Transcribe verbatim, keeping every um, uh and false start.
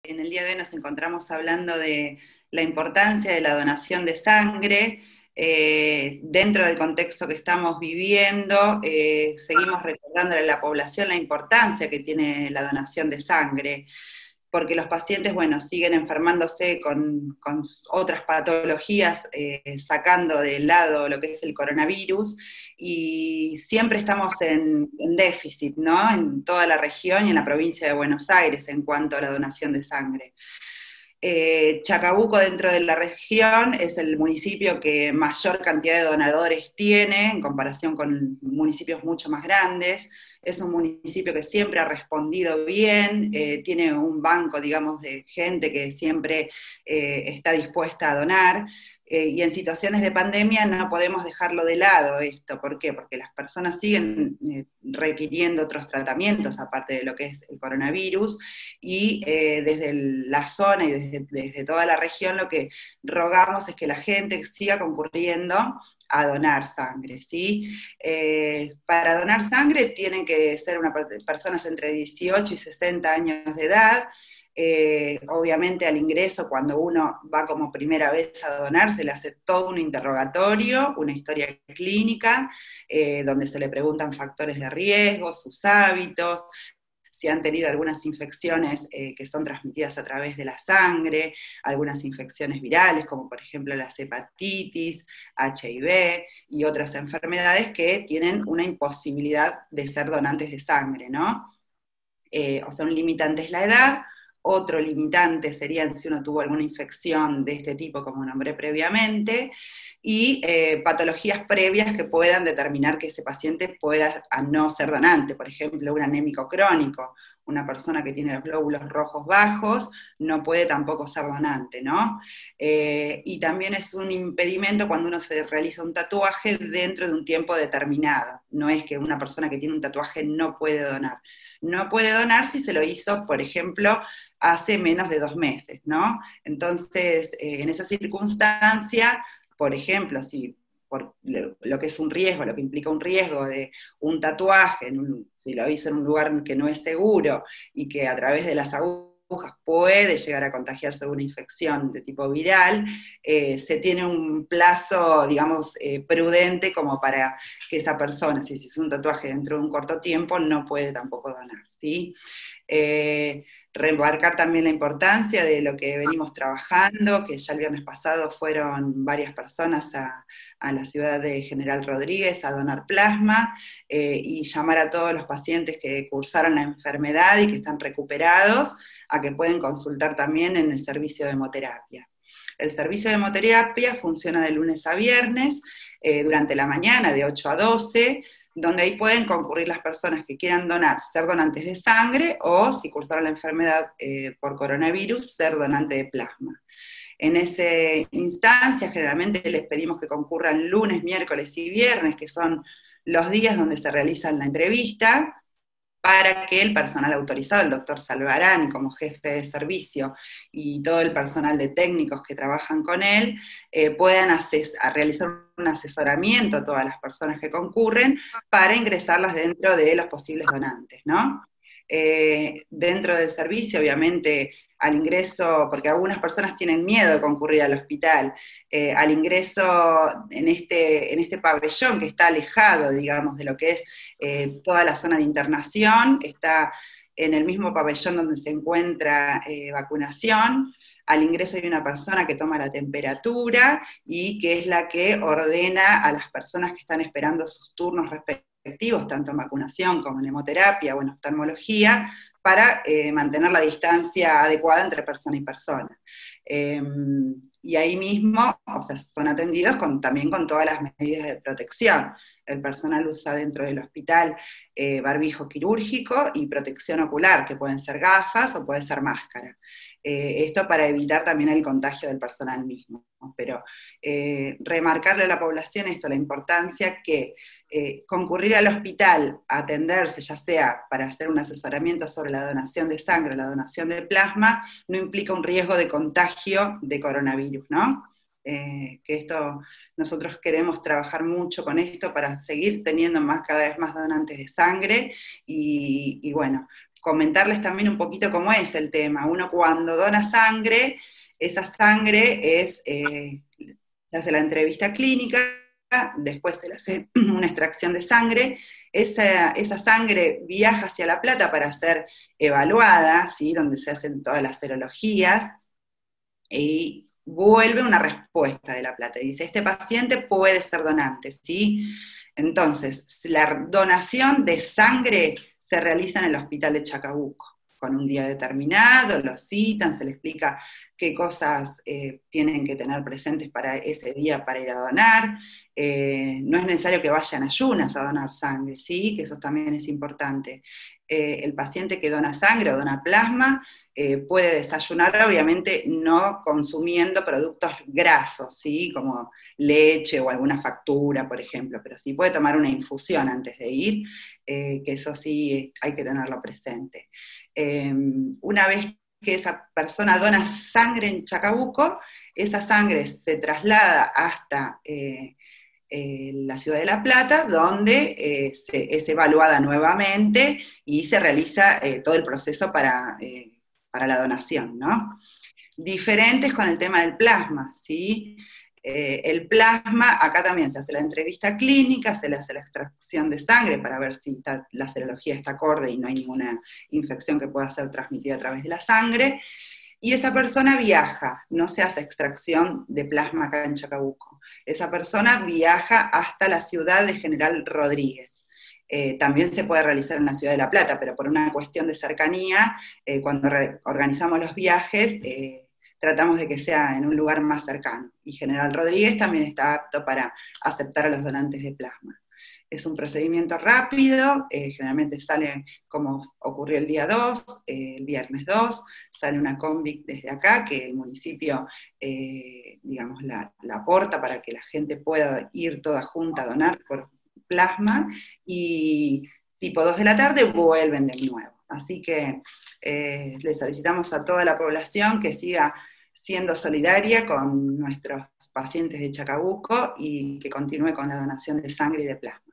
En el día de hoy nos encontramos hablando de la importancia de la donación de sangre. Eh, dentro del contexto que estamos viviendo, eh, seguimos recordándole a la población la importancia que tiene la donación de sangre, porque los pacientes, bueno, siguen enfermándose con, con otras patologías, eh, sacando de lado lo que es el coronavirus, y siempre estamos en, en déficit, ¿no? En toda la región y en la provincia de Buenos Aires en cuanto a la donación de sangre. Eh, Chacabuco, dentro de la región, es el municipio que mayor cantidad de donadores tiene en comparación con municipios mucho más grandes. Es un municipio que siempre ha respondido bien, eh, tiene un banco, digamos, de gente que siempre eh, está dispuesta a donar. Eh, y en situaciones de pandemia no podemos dejarlo de lado esto. ¿Por qué? Porque las personas siguen eh, requiriendo otros tratamientos, aparte de lo que es el coronavirus, y eh, desde el, la zona y desde, desde toda la región lo que rogamos es que la gente siga concurriendo a donar sangre, ¿sí? Eh, para donar sangre tienen que ser una, personas entre dieciocho y sesenta años de edad. Eh, obviamente al ingreso, cuando uno va como primera vez a donar, se le hace todo un interrogatorio, una historia clínica, eh, donde se le preguntan factores de riesgo, sus hábitos, si han tenido algunas infecciones eh, que son transmitidas a través de la sangre, algunas infecciones virales, como por ejemplo la hepatitis, H I V y otras enfermedades que tienen una imposibilidad de ser donantes de sangre, ¿no? Eh, o sea, un limitante es la edad, otro limitante sería si uno tuvo alguna infección de este tipo, como nombré previamente, y eh, patologías previas que puedan determinar que ese paciente pueda a no ser donante, por ejemplo, un anémico crónico, una persona que tiene los glóbulos rojos bajos, no puede tampoco ser donante, ¿no? Eh, y también es un impedimento cuando uno se realiza un tatuaje dentro de un tiempo determinado, no es que una persona que tiene un tatuaje no puede donar. No puede donar si se lo hizo, por ejemplo, hace menos de dos meses, ¿no? Entonces, eh, en esa circunstancia, por ejemplo, si por lo, lo, que es un riesgo, lo que implica un riesgo de un tatuaje, en un, si lo hizo en un lugar que no es seguro y que a través de las agujas puede llegar a contagiarse de una infección de tipo viral, eh, se tiene un plazo, digamos, eh, prudente como para que esa persona, si se hizo un tatuaje dentro de un corto tiempo, no puede tampoco donar, ¿sí? Eh, remarcar también la importancia de lo que venimos trabajando, que ya el viernes pasado fueron varias personas a, a la ciudad de General Rodríguez a donar plasma, eh, y llamar a todos los pacientes que cursaron la enfermedad y que están recuperados a que pueden consultar también en el servicio de hemoterapia. El servicio de hemoterapia funciona de lunes a viernes, eh, durante la mañana de ocho a doce, donde ahí pueden concurrir las personas que quieran donar, ser donantes de sangre, o si cursaron la enfermedad eh, por coronavirus, ser donante de plasma. En esa instancia, generalmente les pedimos que concurran lunes, miércoles y viernes, que son los días donde se realiza la entrevista, para que el personal autorizado, el doctor Salvarán como jefe de servicio y todo el personal de técnicos que trabajan con él, eh, puedan ases a realizar un asesoramiento a todas las personas que concurren para ingresarlas dentro de los posibles donantes, ¿no? Eh, dentro del servicio, obviamente, al ingreso, porque algunas personas tienen miedo de concurrir al hospital, eh, al ingreso en este, en este pabellón que está alejado, digamos, de lo que es eh, toda la zona de internación, está en el mismo pabellón donde se encuentra eh, vacunación. Al ingreso hay una persona que toma la temperatura y que es la que ordena a las personas que están esperando sus turnos respectivos, tanto en vacunación como en hemoterapia o en oftalmología, para eh, mantener la distancia adecuada entre persona y persona. Eh, y ahí mismo, o sea, son atendidos con, también con todas las medidas de protección. El personal usa dentro del hospital eh, barbijo quirúrgico y protección ocular, que pueden ser gafas o puede ser máscara. Eh, esto para evitar también el contagio del personal mismo, ¿no? Pero eh, remarcarle a la población esto, la importancia que eh, concurrir al hospital a atenderse, ya sea para hacer un asesoramiento sobre la donación de sangre o la donación de plasma, no implica un riesgo de contagio de coronavirus, ¿no? Eh, que esto, nosotros queremos trabajar mucho con esto para seguir teniendo más, cada vez más donantes de sangre, y, y bueno, comentarles también un poquito cómo es el tema. Uno cuando dona sangre, esa sangre es, eh, se hace la entrevista clínica, después se le hace una extracción de sangre, esa, esa sangre viaja hacia La Plata para ser evaluada, ¿sí? Donde se hacen todas las serologías, y vuelve una respuesta de La Plata, y dice, este paciente puede ser donante, ¿sí? Entonces, la donación de sangre se realiza en el hospital de Chacabuco, con un día determinado, lo citan, se le explica qué cosas eh, tienen que tener presentes para ese día para ir a donar. Eh, no es necesario que vayan ayunas a donar sangre, ¿sí? Que eso también es importante. Eh, el paciente que dona sangre o dona plasma eh, puede desayunar, obviamente no consumiendo productos grasos, ¿sí? Como leche o alguna factura, por ejemplo, pero sí puede tomar una infusión antes de ir, eh, que eso sí hay que tenerlo presente. Eh, una vez que esa persona dona sangre en Chacabuco, esa sangre se traslada hasta eh, eh, la ciudad de La Plata, donde eh, se, es evaluada nuevamente y se realiza eh, todo el proceso para, eh, para la donación, ¿no? Diferentes con el tema del plasma, ¿sí? Eh, el plasma, acá también se hace la entrevista clínica, se le hace la extracción de sangre para ver si está, la serología está acorde y no hay ninguna infección que pueda ser transmitida a través de la sangre, y esa persona viaja, no se hace extracción de plasma acá en Chacabuco, esa persona viaja hasta la ciudad de General Rodríguez. Eh, también se puede realizar en la ciudad de La Plata, pero por una cuestión de cercanía, eh, cuando organizamos los viajes, eh, tratamos de que sea en un lugar más cercano. Y General Rodríguez también está apto para aceptar a los donantes de plasma. Es un procedimiento rápido, eh, generalmente sale como ocurrió el día dos, eh, el viernes dos, sale una combi desde acá, que el municipio, eh, digamos, la, la aporta para que la gente pueda ir toda junta a donar por plasma, y tipo dos de la tarde vuelven de nuevo. Así que eh, le solicitamos a toda la población que siga siendo solidaria con nuestros pacientes de Chacabuco y que continúe con la donación de sangre y de plasma.